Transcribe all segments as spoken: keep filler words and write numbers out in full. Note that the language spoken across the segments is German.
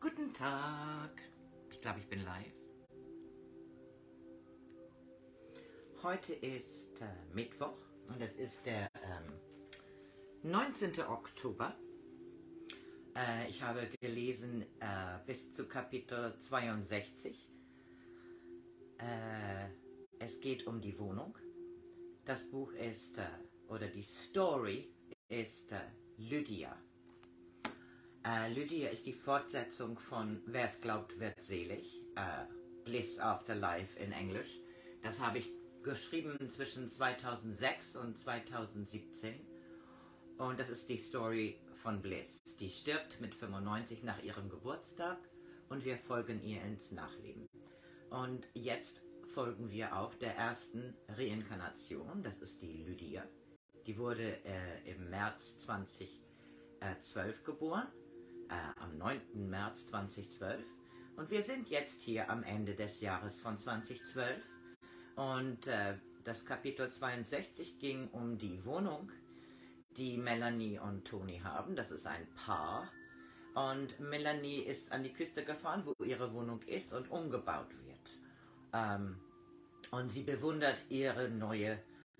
Guten Tag. Ich glaube, ich bin live. Heute ist äh, Mittwoch und es ist der ähm, neunzehnte Oktober. Äh, ich habe gelesen äh, bis zu Kapitel zweiundsechzig. Äh, es geht um die Wohnung. Das Buch ist, äh, oder die Story ist äh, Lydia. Äh, Lydia ist die Fortsetzung von Wer es glaubt, wird selig. Äh, Bliss After Life in Englisch. Das habe ich geschrieben zwischen zweitausendsechs und zweitausendsiebzehn. Und das ist die Story von Bliss. Die stirbt mit fünfundneunzig nach ihrem Geburtstag und wir folgen ihr ins Nachleben. Und jetzt folgen wir auch der ersten Reinkarnation. Das ist die Lydia. Die wurde äh, im März zweitausendzwölf geboren. Äh, am neunten März zweitausendzwölf und wir sind jetzt hier am Ende des Jahres von zweitausendzwölf und äh, das Kapitel zweiundsechzig ging um die Wohnung, die Melanie und Tony haben. Das ist ein Paar und Melanie ist an die Küste gefahren, wo ihre Wohnung ist und umgebaut wird. Ähm, und sie bewundert ihre neue,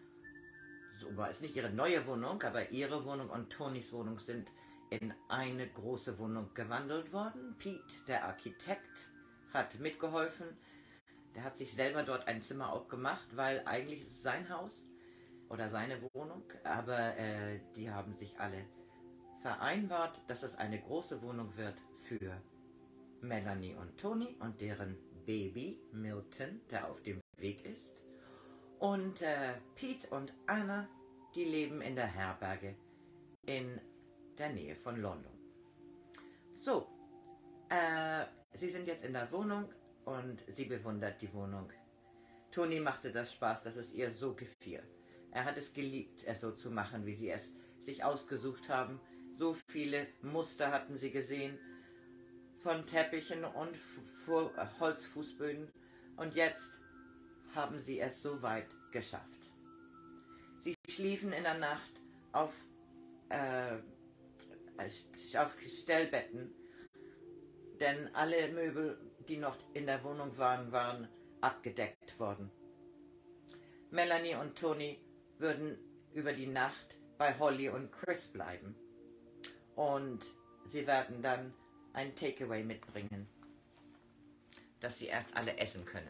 so war es nicht ihre neue Wohnung, aber ihre Wohnung und Tonys Wohnung sind in eine große Wohnung gewandelt worden. Pete, der Architekt, hat mitgeholfen. Der hat sich selber dort ein Zimmer auch gemacht, weil eigentlich ist es sein Haus oder seine Wohnung. Aber äh, die haben sich alle vereinbart, dass es eine große Wohnung wird für Melanie und Tony und deren Baby Milton, der auf dem Weg ist. Und äh, Pete und Anna, die leben in der Herberge in der Nähe von London. So, äh, sie sind jetzt in der Wohnung und sie bewundert die Wohnung. Tony machte das Spaß, dass es ihr so gefiel. Er hat es geliebt, es so zu machen, wie sie es sich ausgesucht haben. So viele Muster hatten sie gesehen, von Teppichen und Holzfußböden. Und jetzt haben sie es so weit geschafft. Sie schliefen in der Nacht auf äh, auf Stellbetten, denn alle Möbel, die noch in der Wohnung waren, waren abgedeckt worden. Melanie und Tony würden über die Nacht bei Holly und Chris bleiben und sie werden dann ein Takeaway mitbringen, dass sie erst alle essen können.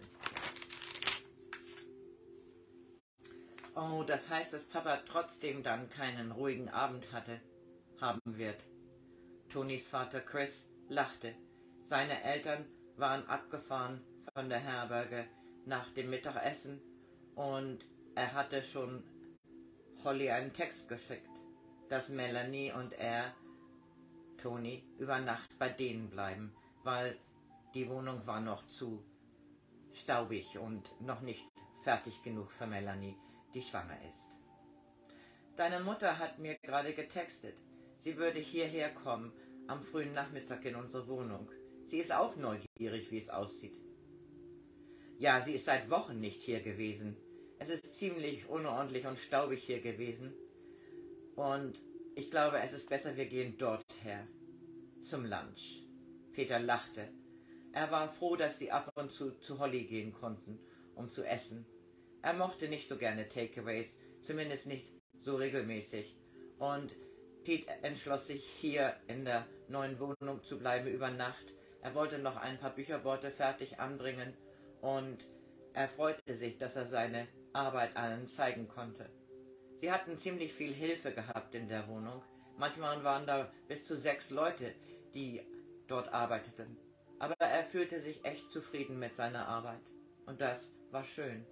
Oh, das heißt, dass Papa trotzdem dann keinen ruhigen Abend hatte. haben wird. Tonys Vater Chris lachte. Seine Eltern waren abgefahren von der Herberge nach dem Mittagessen und er hatte schon Holly einen Text geschickt, dass Melanie und er, Tony, über Nacht bei denen bleiben, weil die Wohnung war noch zu staubig und noch nicht fertig genug für Melanie, die schwanger ist. Deine Mutter hat mir gerade getextet. Sie würde hierher kommen, am frühen Nachmittag in unsere Wohnung. Sie ist auch neugierig, wie es aussieht. Ja, sie ist seit Wochen nicht hier gewesen. Es ist ziemlich unordentlich und staubig hier gewesen. Und ich glaube, es ist besser, wir gehen dort her, zum Lunch. Peter lachte. Er war froh, dass sie ab und zu zu Holly gehen konnten, um zu essen. Er mochte nicht so gerne Takeaways, zumindest nicht so regelmäßig. Und Pete entschloss sich, hier in der neuen Wohnung zu bleiben über Nacht. Er wollte noch ein paar Bücherborte fertig anbringen und er freute sich, dass er seine Arbeit allen zeigen konnte. Sie hatten ziemlich viel Hilfe gehabt in der Wohnung. Manchmal waren da bis zu sechs Leute, die dort arbeiteten. Aber er fühlte sich echt zufrieden mit seiner Arbeit. Und das war schön.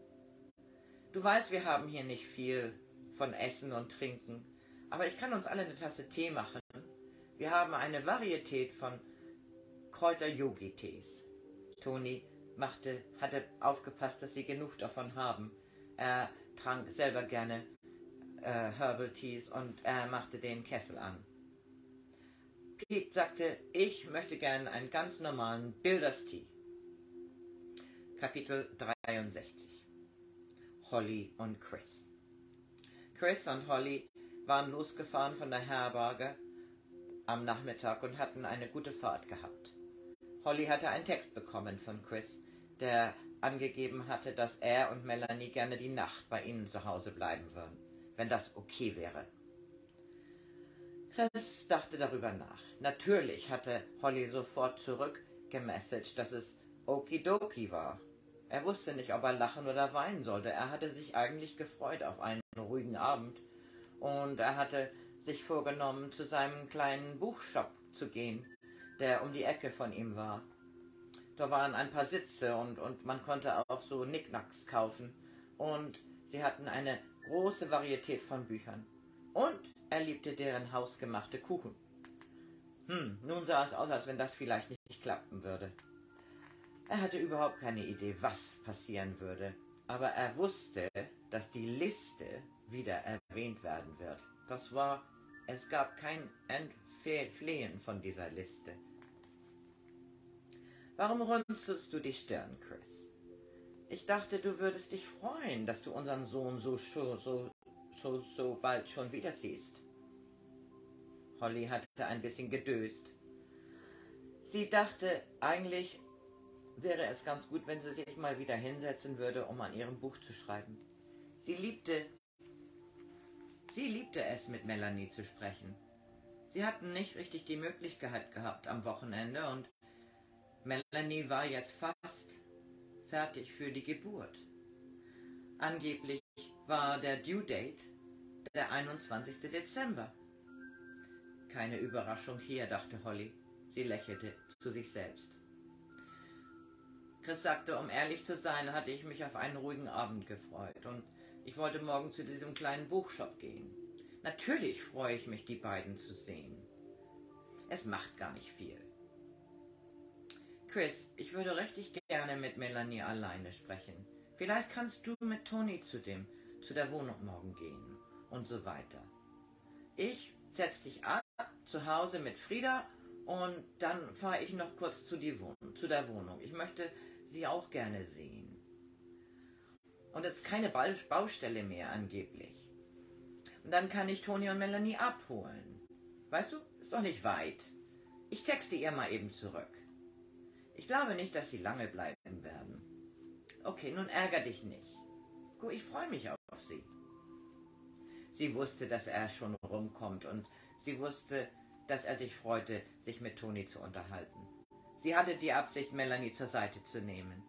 Du weißt, wir haben hier nicht viel von Essen und Trinken. Aber ich kann uns alle eine Tasse Tee machen. Wir haben eine Varietät von Kräuter-Yogi-Tees. Tony machte, hatte aufgepasst, dass sie genug davon haben. Er trank selber gerne äh, Herbal Teas und er machte den Kessel an. Pete sagte, ich möchte gerne einen ganz normalen Builders Tea. Kapitel dreiundsechzig. Holly und Chris. Chris und Holly waren losgefahren von der Herberge am Nachmittag und hatten eine gute Fahrt gehabt. Holly hatte einen Text bekommen von Chris, der angegeben hatte, dass er und Melanie gerne die Nacht bei ihnen zu Hause bleiben würden, wenn das okay wäre. Chris dachte darüber nach. Natürlich hatte Holly sofort zurückgemessaged, dass es okidoki war. Er wusste nicht, ob er lachen oder weinen sollte. Er hatte sich eigentlich gefreut auf einen ruhigen Abend und er hatte sich vorgenommen, zu seinem kleinen Buchshop zu gehen, der um die Ecke von ihm war. Da waren ein paar Sitze und, und man konnte auch so Knickknacks kaufen und sie hatten eine große Varietät von Büchern. Und er liebte deren hausgemachte Kuchen. Hm, nun sah es aus, als wenn das vielleicht nicht klappen würde. Er hatte überhaupt keine Idee, was passieren würde, aber er wusste, dass die Liste wieder erwähnt werden wird. Das war, es gab kein Entfliehen von dieser Liste. Warum runzelst du die Stirn, Chris? Ich dachte, du würdest dich freuen, dass du unseren Sohn so, so, so, so, so bald schon wieder siehst. Holly hatte ein bisschen gedöst. Sie dachte, eigentlich wäre es ganz gut, wenn sie sich mal wieder hinsetzen würde, um an ihrem Buch zu schreiben. Sie liebte, sie liebte es, mit Melanie zu sprechen. Sie hatten nicht richtig die Möglichkeit gehabt am Wochenende und Melanie war jetzt fast fertig für die Geburt. Angeblich war der Due Date der einundzwanzigste Dezember. Keine Überraschung hier, dachte Holly. Sie lächelte zu sich selbst. Chris sagte, um ehrlich zu sein, hatte ich mich auf einen ruhigen Abend gefreut und ich wollte morgen zu diesem kleinen Buchshop gehen. Natürlich freue ich mich, die beiden zu sehen. Es macht gar nicht viel. Chris, ich würde richtig gerne mit Melanie alleine sprechen. Vielleicht kannst du mit Toni zu dem, zu der Wohnung morgen gehen und so weiter. Ich setz dich ab zu Hause mit Frieda und dann fahre ich noch kurz zu, die Wohnung, zu der Wohnung. Ich möchte sie auch gerne sehen. Und es ist keine Baustelle mehr angeblich. Und dann kann ich Toni und Melanie abholen. Weißt du, ist doch nicht weit. Ich texte ihr mal eben zurück. Ich glaube nicht, dass sie lange bleiben werden. Okay, nun ärger dich nicht. Gut, ich freue mich auf sie. Sie wusste, dass er schon rumkommt und sie wusste, dass er sich freute, sich mit Toni zu unterhalten. Sie hatte die Absicht, Melanie zur Seite zu nehmen.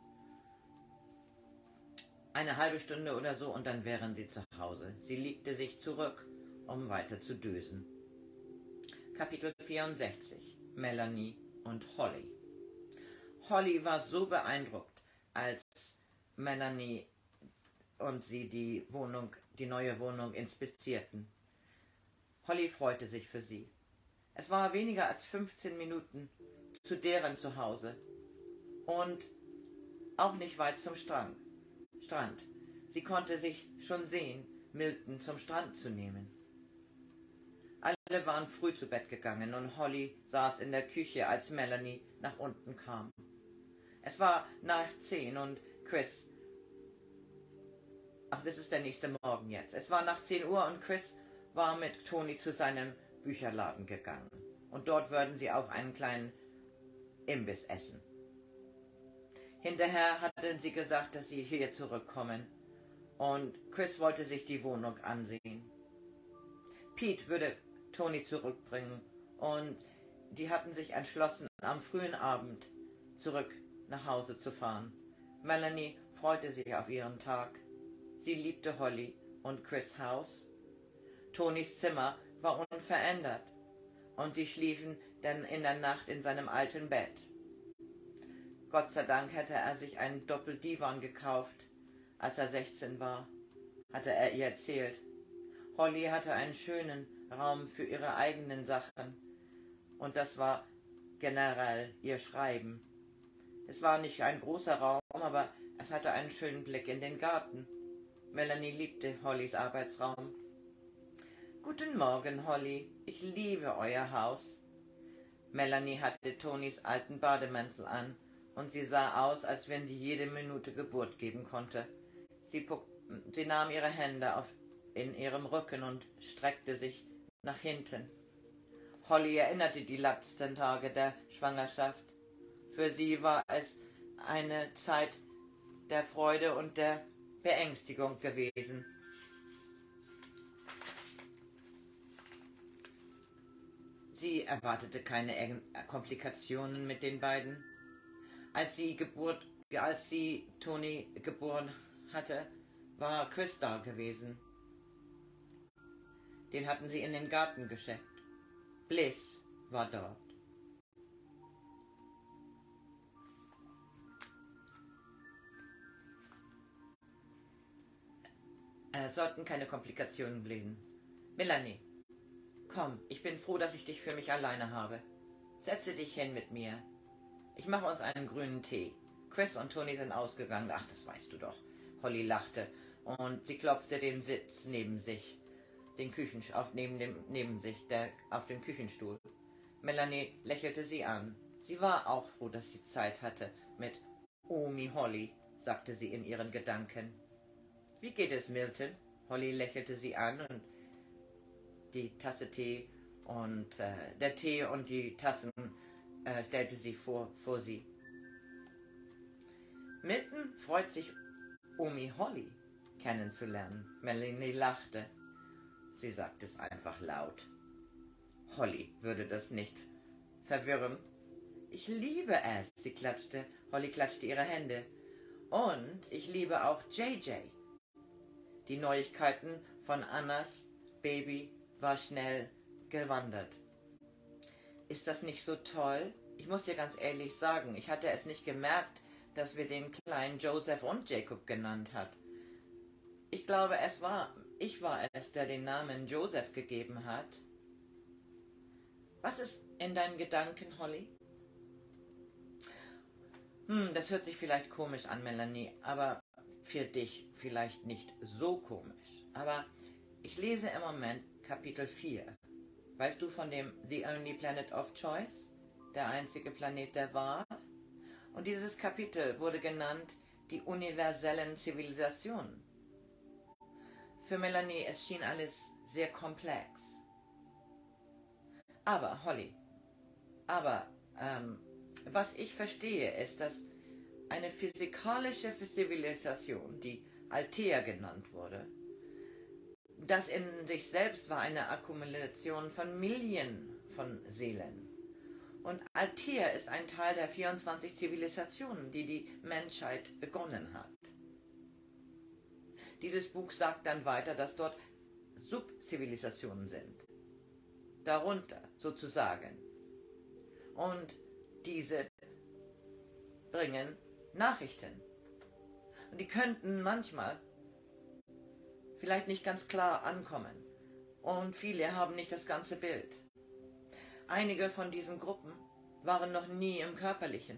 Eine halbe Stunde oder so und dann wären sie zu Hause. Sie legte sich zurück, um weiter zu dösen. Kapitel vierundsechzig. Melanie und Holly. Holly war so beeindruckt, als Melanie und sie die Wohnung, die neue Wohnung inspizierten. Holly freute sich für sie. Es war weniger als fünfzehn Minuten zu deren Zuhause und auch nicht weit zum Strand. Strand. Sie konnte sich schon sehen, Milton zum Strand zu nehmen. Alle waren früh zu Bett gegangen und Holly saß in der Küche, als Melanie nach unten kam. Es war nach zehn und Chris... Ach, das ist der nächste Morgen jetzt. Es war nach zehn Uhr und Chris war mit Toni zu seinem Bücherladen gegangen. Und dort würden sie auch einen kleinen Imbiss essen. Hinterher hatten sie gesagt, dass sie hier zurückkommen. Und Chris wollte sich die Wohnung ansehen. Pete würde Toni zurückbringen. Und die hatten sich entschlossen, am frühen Abend zurück nach Hause zu fahren. Melanie freute sich auf ihren Tag. Sie liebte Holly und Chris' Haus. Tonis Zimmer war unverändert und sie schliefen dann in der Nacht in seinem alten Bett. Gott sei Dank hatte er sich einen Doppeldivan gekauft, als er sechzehn war, hatte er ihr erzählt. Holly hatte einen schönen Raum für ihre eigenen Sachen und das war generell ihr Schreiben. Es war nicht ein großer Raum, aber es hatte einen schönen Blick in den Garten. Melanie liebte Hollys Arbeitsraum. »Guten Morgen, Holly. Ich liebe euer Haus.« Melanie hatte Tonis alten Bademantel an und sie sah aus, als wenn sie jede Minute Geburt geben konnte. Sie, sie nahm ihre Hände auf in ihrem Rücken und streckte sich nach hinten. Holly erinnerte die letzten Tage der Schwangerschaft. Für sie war es eine Zeit der Freude und der Beängstigung gewesen. Sie erwartete keine Komplikationen mit den beiden. Als sie, Geburt, als sie Tony geboren hatte, war Chris da gewesen. Den hatten sie in den Garten geschickt. Bliss war dort. Es sollten keine Komplikationen bleiben. Melanie, komm, ich bin froh, dass ich dich für mich alleine habe. Setze dich hin mit mir. Ich mache uns einen grünen Tee. Chris und Tony sind ausgegangen. Ach, das weißt du doch. Holly lachte und sie klopfte den Sitz neben sich, den Küchenstuhl, auf, neben, dem, neben sich, der, auf dem Küchenstuhl. Melanie lächelte sie an. Sie war auch froh, dass sie Zeit hatte mit Omi Holly, sagte sie in ihren Gedanken. Wie geht es, Milton? Holly lächelte sie an und die Tasse Tee und äh, der Tee und die Tassen äh, stellte sie vor, vor sie. Milton freut sich, Omi Holly kennenzulernen. Melanie lachte. Sie sagte es einfach laut. Holly würde das nicht verwirren. Ich liebe es, sie klatschte. Holly klatschte ihre Hände. Und ich liebe auch J J. Die Neuigkeiten von Annas Baby war schnell gewandert. Ist das nicht so toll? Ich muss dir ganz ehrlich sagen, ich hatte es nicht gemerkt, dass wir den kleinen Joseph und Jacob genannt hat. Ich glaube, es war, ich war es, der den Namen Joseph gegeben hat. Was ist in deinen Gedanken, Holly? Hm, das hört sich vielleicht komisch an, Melanie, aber für dich vielleicht nicht so komisch. Aber ich lese im Moment Kapitel vier. Weißt du von dem The Only Planet of Choice? Der einzige Planet der Wahl? Und dieses Kapitel wurde genannt die universellen Zivilisationen. Für Melanie, es schien alles sehr komplex. Aber, Holly, aber ähm, was ich verstehe, ist, dass eine physikalische Zivilisation, die Althea genannt wurde, das in sich selbst war eine Akkumulation von Millionen von Seelen. Und Althea ist ein Teil der vierundzwanzig Zivilisationen, die die Menschheit begonnen hat. Dieses Buch sagt dann weiter, dass dort Subzivilisationen sind. Darunter sozusagen. Und diese bringen Nachrichten. Und die könnten manchmal vielleicht nicht ganz klar ankommen. Und viele haben nicht das ganze Bild. Einige von diesen Gruppen waren noch nie im Körperlichen.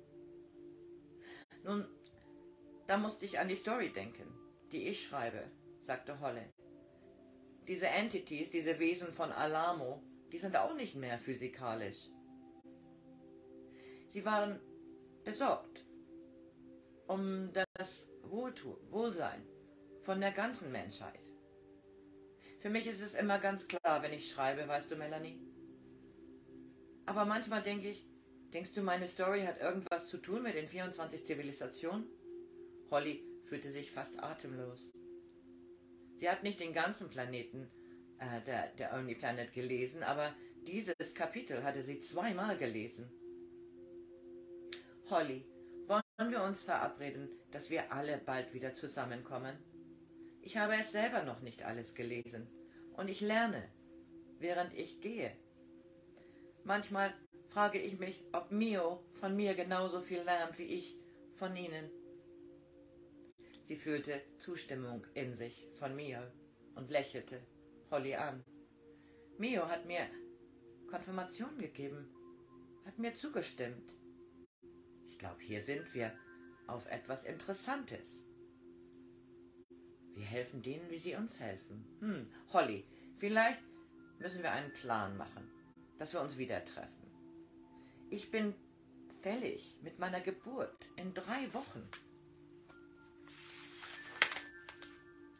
Nun, da musste ich an die Story denken, die ich schreibe, sagte Holly. Diese Entities, diese Wesen von Alamo, die sind auch nicht mehr physikalisch. Sie waren besorgt um das Wohltu- Wohlsein von der ganzen Menschheit. Für mich ist es immer ganz klar, wenn ich schreibe, weißt du, Melanie? Aber manchmal denke ich, denkst du, meine Story hat irgendwas zu tun mit den vierundzwanzig Zivilisationen? Holly fühlte sich fast atemlos. Sie hat nicht den ganzen Planeten äh, der, der Only Planet gelesen, aber dieses Kapitel hatte sie zweimal gelesen. Holly, wollen wir uns verabreden, dass wir alle bald wieder zusammenkommen? Ich habe es selber noch nicht alles gelesen und ich lerne, während ich gehe. Manchmal frage ich mich, ob Mio von mir genauso viel lernt wie ich von Ihnen. Sie fühlte Zustimmung in sich von Mio und lächelte Holly an. Mio hat mir Konfirmation gegeben, hat mir zugestimmt. Ich glaube, hier sind wir auf etwas Interessantes. Wir helfen denen, wie sie uns helfen. Hm, Holly, vielleicht müssen wir einen Plan machen, dass wir uns wieder treffen. Ich bin fällig mit meiner Geburt in drei Wochen.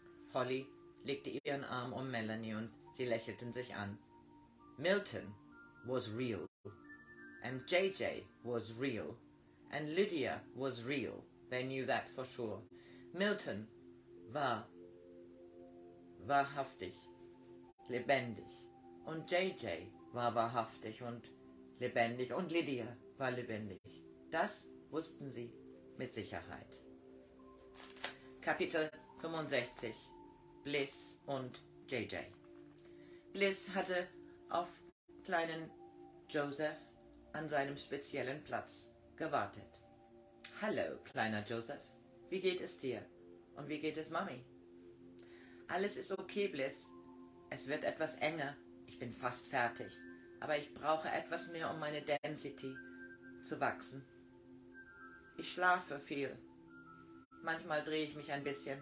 Holly legte ihren Arm um Melanie und sie lächelten sich an. Milton, was real, and J J was real, and Lydia was real. They knew that for sure. Milton war wahrhaftig, lebendig, und J J war wahrhaftig und lebendig, und Lydia war lebendig. Das wussten sie mit Sicherheit. Kapitel fünfundsechzig. Bliss und J J. Bliss hatte auf kleinen Joseph an seinem speziellen Platz gewartet. Hallo, kleiner Joseph, wie geht es dir? Und wie geht es Mami? Alles ist okay, Bliss. Es wird etwas enger. Ich bin fast fertig. Aber ich brauche etwas mehr, um meine Density zu wachsen. Ich schlafe viel. Manchmal drehe ich mich ein bisschen.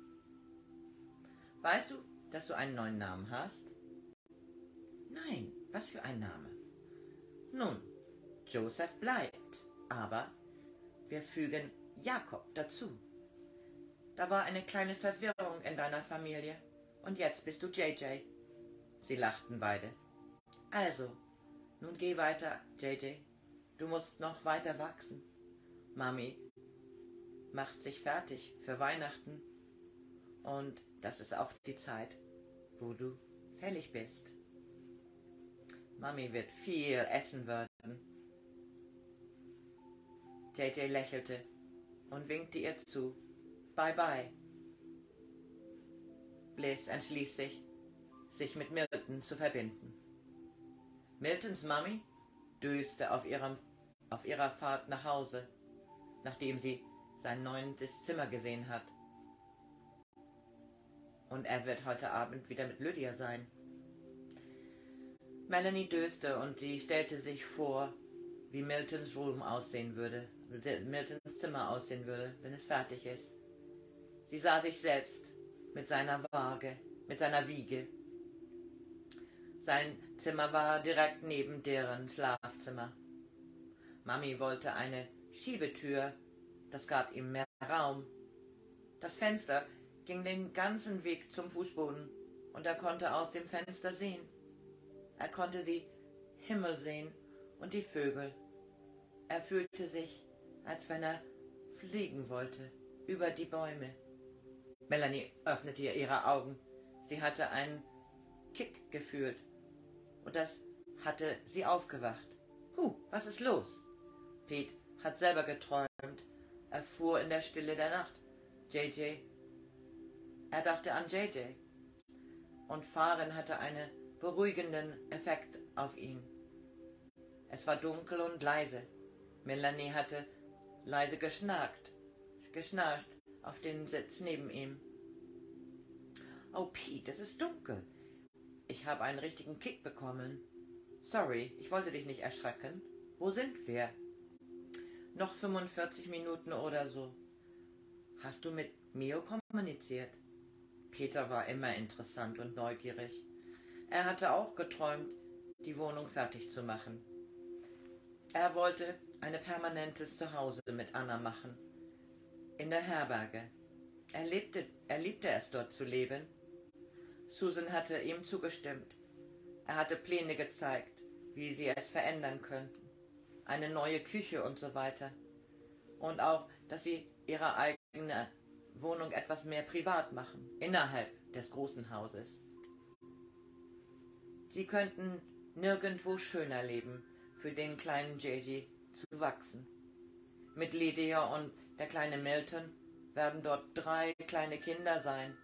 Weißt du, dass du einen neuen Namen hast? Nein, was für ein Name? Nun, Joseph bleibt, aber wir fügen Jakob dazu. Da war eine kleine Verwirrung in deiner Familie und jetzt bist du J J. Sie lachten beide. Also, nun geh weiter, J J. Du musst noch weiter wachsen. Mami macht sich fertig für Weihnachten und das ist auch die Zeit, wo du fällig bist. Mami wird viel essen werden. J J lächelte und winkte ihr zu. Bye bye. Bliss entschließt sich, sich mit Milton zu verbinden. Miltons Mami döste auf, ihrem, auf ihrer Fahrt nach Hause, nachdem sie sein neuntes Zimmer gesehen hat. Und er wird heute Abend wieder mit Lydia sein. Melanie döste und sie stellte sich vor, wie Miltons Room aussehen würde, Miltons Zimmer aussehen würde, wenn es fertig ist. Sie sah sich selbst mit seiner Waage, mit seiner Wiege. Sein Zimmer war direkt neben deren Schlafzimmer. Mami wollte eine Schiebetür, das gab ihm mehr Raum. Das Fenster ging den ganzen Weg zum Fußboden und er konnte aus dem Fenster sehen. Er konnte die Himmel sehen und die Vögel. Er fühlte sich, als wenn er fliegen wollte, über die Bäume. Melanie öffnete ihre Augen. Sie hatte einen Kick gefühlt und das hatte sie aufgewacht. Huh, was ist los? Pete hat selber geträumt. Er fuhr in der Stille der Nacht. J J. Er dachte an J J. Und Fahren hatte einen beruhigenden Effekt auf ihn. Es war dunkel und leise. Melanie hatte leise geschnarcht, geschnarcht auf dem Sitz neben ihm. Oh, Pete, es ist dunkel. Ich habe einen richtigen Kick bekommen. Sorry, ich wollte dich nicht erschrecken. Wo sind wir? Noch fünfundvierzig Minuten oder so. Hast du mit Mio kommuniziert? Peter war immer interessant und neugierig. Er hatte auch geträumt, die Wohnung fertig zu machen. Er wollte ein permanentes Zuhause mit Anna machen. In der Herberge. Er liebte, er liebte es, dort zu leben. Susan hatte ihm zugestimmt. Er hatte Pläne gezeigt, wie sie es verändern könnten. Eine neue Küche und so weiter. Und auch, dass sie ihre eigene Wohnung etwas mehr privat machen, innerhalb des großen Hauses. Sie könnten nirgendwo schöner leben, für den kleinen J J zu wachsen. Mit Lydia und der kleine Milton werden dort drei kleine Kinder sein.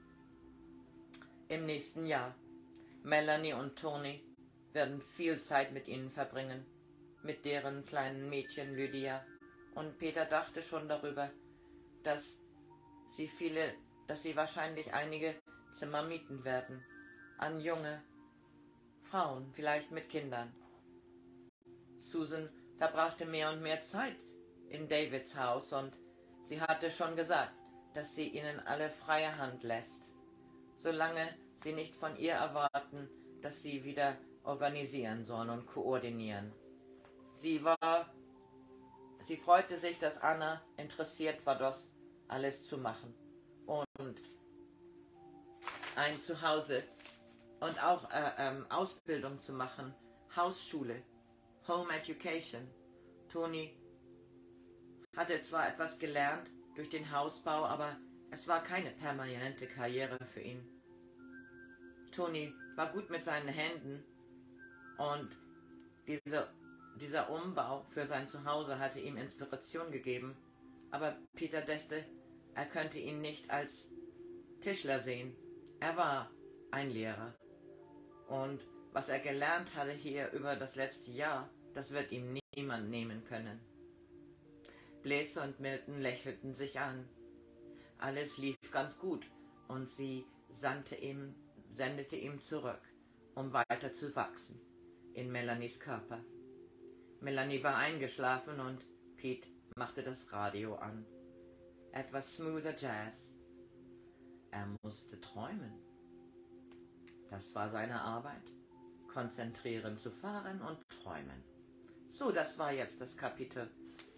Im nächsten Jahr. Melanie und Tony werden viel Zeit mit ihnen verbringen, mit deren kleinen Mädchen Lydia. Und Peter dachte schon darüber, dass sie viele, dass sie wahrscheinlich einige Zimmer mieten werden, an junge Frauen, vielleicht mit Kindern. Susan verbrachte mehr und mehr Zeit in Davids Haus und sie hatte schon gesagt, dass sie ihnen alle freie Hand lässt, solange sie nicht von ihr erwarten, dass sie wieder organisieren sollen und koordinieren. Sie war, sie freute sich, dass Anna interessiert war, das alles zu machen und ein Zuhause und auch äh, ähm, Ausbildung zu machen, Hausschule, Home Education. Toni hatte zwar etwas gelernt durch den Hausbau, aber es war keine permanente Karriere für ihn. Toni war gut mit seinen Händen und diese, dieser Umbau für sein Zuhause hatte ihm Inspiration gegeben, aber Peter dachte, er könnte ihn nicht als Tischler sehen. Er war ein Lehrer und was er gelernt hatte hier über das letzte Jahr, das wird ihm niemand nehmen können. Blaise und Milton lächelten sich an. Alles lief ganz gut und sie sandte ihm, sendete ihm zurück, um weiter zu wachsen in Melanies Körper. Melanie war eingeschlafen und Pete machte das Radio an. Etwas smoother Jazz. Er musste träumen. Das war seine Arbeit. Konzentrieren zu fahren und träumen. So, das war jetzt das Kapitel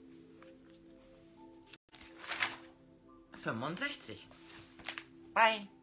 fünfundsechzig. Bye.